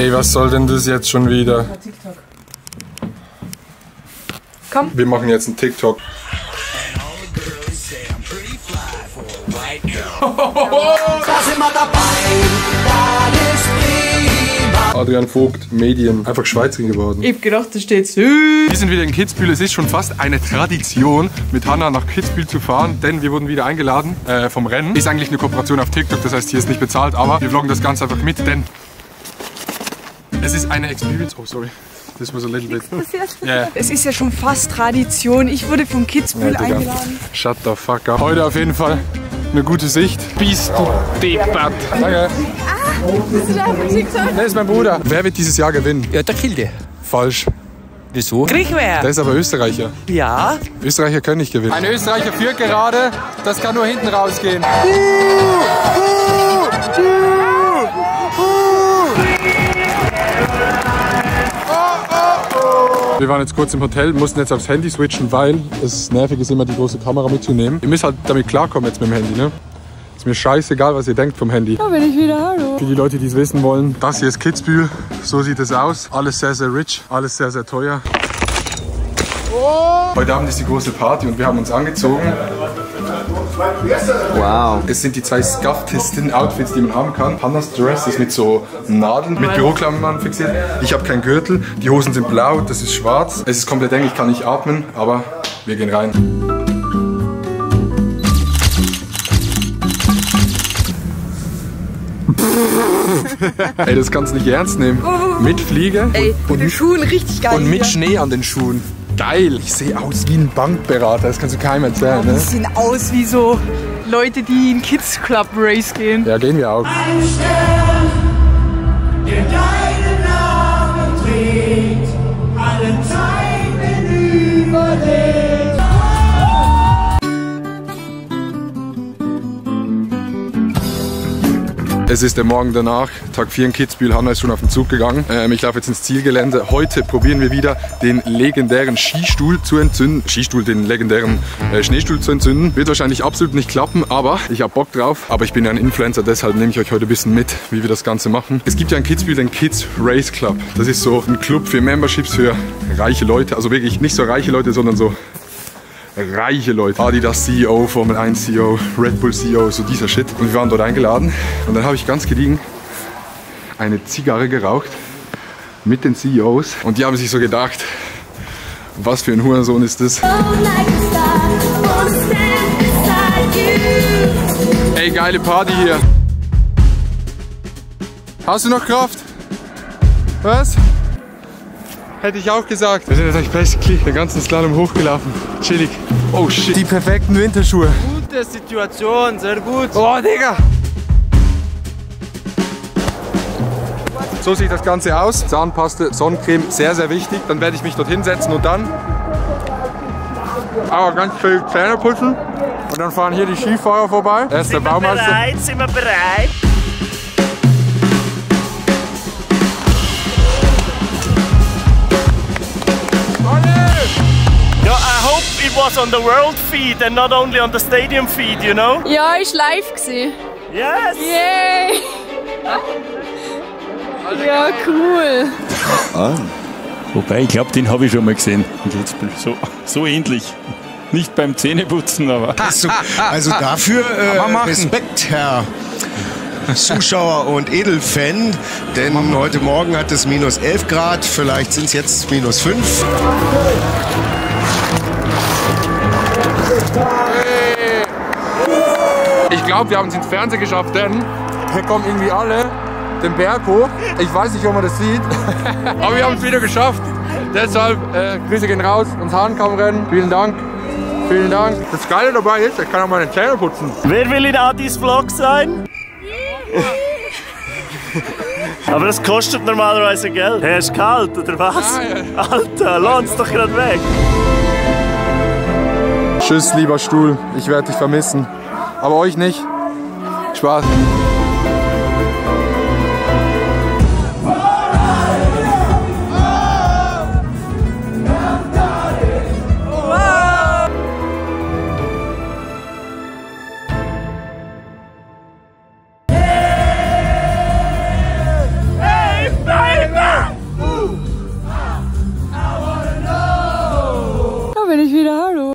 Ey, was soll denn das jetzt schon wieder? TikTok. Komm. Wir machen jetzt einen TikTok. Adrian Vogt, Medien. Einfach Schweizerin geworden. Ich hab gedacht, da steht Wir sind wieder in Kitzbühel. Es ist schon fast eine Tradition, mit Hanna nach Kitzbühel zu fahren, denn wir wurden wieder eingeladen vom Rennen. Ist eigentlich eine Kooperation auf TikTok, das heißt, hier ist nicht bezahlt, aber wir vloggen das Ganze einfach mit, denn es ist eine Experience. Oh, sorry. Das was a little bit. Yeah. Es ist ja schon fast Tradition. Ich wurde vom Kitzbühel eingeladen. Shut the fuck up. Heute auf jeden Fall eine gute Sicht. Bist du deppert. Danke. Bist du da auf TikTok? Das ist mein Bruder. Wer wird dieses Jahr gewinnen? Ja, der Kilde. Falsch. Wieso? Der ist aber Österreicher. Ja. Österreicher können nicht gewinnen. Ein Österreicher führt gerade. Das kann nur hinten rausgehen. Wir waren jetzt kurz im Hotel, mussten jetzt aufs Handy switchen, weil es nervig ist, immer die große Kamera mitzunehmen. Ihr müsst halt damit klarkommen jetzt mit dem Handy, ne? Ist mir scheißegal, was ihr denkt vom Handy. Da bin ich wieder, hallo. Für die Leute, die es wissen wollen, das hier ist Kitzbühel. So sieht es aus. Alles sehr, sehr rich, alles sehr, sehr teuer. Heute Abend ist die große Party und wir haben uns angezogen. Wow. Es sind die zwei Scufftesten-Outfits, die man haben kann. Hannas Dress ist mit so Nadeln, mit Büroklammern fixiert. Ich habe keinen Gürtel, die Hosen sind blau, das ist schwarz. Es ist komplett eng, ich kann nicht atmen, aber wir gehen rein. Ey, das kannst du nicht ernst nehmen. Mit Fliege und den Schuhen richtig geil. und mit Schnee an den Schuhen. Geil. Ich sehe aus wie ein Bankberater, das kannst du keinem erzählen. Ne? Die sehen aus wie so Leute, die in Kids Club Race gehen. Ja, gehen wir auch. Ein Stern, der deinen Namen trägt, alle Zeiten überlebt. Es ist der Morgen danach, Tag 4 in Kitzbühel. Hanna ist schon auf den Zug gegangen. Ich laufe jetzt ins Zielgelände. Heute probieren wir wieder den legendären Skistuhl zu entzünden. Den legendären Schneestuhl zu entzünden. Wird wahrscheinlich absolut nicht klappen, aber ich habe Bock drauf. Aber ich bin ja ein Influencer, deshalb nehme ich euch heute ein bisschen mit, wie wir das Ganze machen. Es gibt ja in Kitzbühel den Kids Race Club. Das ist so ein Club für Memberships für reiche Leute. Also wirklich nicht so reiche Leute, sondern so reiche Leute. Adidas CEO, Formel 1 CEO, Red Bull CEO, so dieser Shit. Und wir waren dort eingeladen und dann habe ich ganz gediegen eine Zigarre geraucht mit den CEOs und die haben sich so gedacht, was für ein Hurensohn ist das? Ey, geile Party hier. Hast du noch Kraft? Was? Hätte ich auch gesagt. Wir sind jetzt echt basically den ganzen Slalom hochgelaufen. Chillig. Oh shit. Die perfekten Winterschuhe. Gute Situation, sehr gut. Oh, Digga. So sieht das Ganze aus. Zahnpaste, Sonnencreme, sehr, sehr wichtig. Dann werde ich mich dort hinsetzen und dann aber ganz viel Zähne putzen. Und dann fahren hier die Skifahrer vorbei. Er ist der Baumeister. Sind wir bereit? It was on the world feed and not only on the stadium feed, you know? Ja, ist live gewesen. Yes! Yay! Ja, cool. Ah. Wobei, ich glaube, den habe ich schon mal gesehen. So ähnlich. Nicht beim Zähneputzen, aber... Also dafür Respekt, Herr Zuschauer und Edelfan, denn heute Morgen hat es minus 11 Grad, vielleicht sind es jetzt minus 5. Ich glaube, wir haben es ins Fernsehen geschafft, denn hier kommen irgendwie alle den Berg hoch. Ich weiß nicht, ob man das sieht, aber wir haben es wieder geschafft. Deshalb, Grüße gehen raus, uns Hahnkammrennen. Vielen Dank. Vielen Dank. Das Geile dabei ist, ich kann auch meine Zähne putzen. Wer will in Adis Vlog sein? Aber das kostet normalerweise Geld. Hey, ist kalt, oder was? Alter, lass uns doch gerade weg. Tschüss, lieber Stuhl. Ich werde dich vermissen. Aber euch nicht. Spaß. Hey, baby! bin ich wieder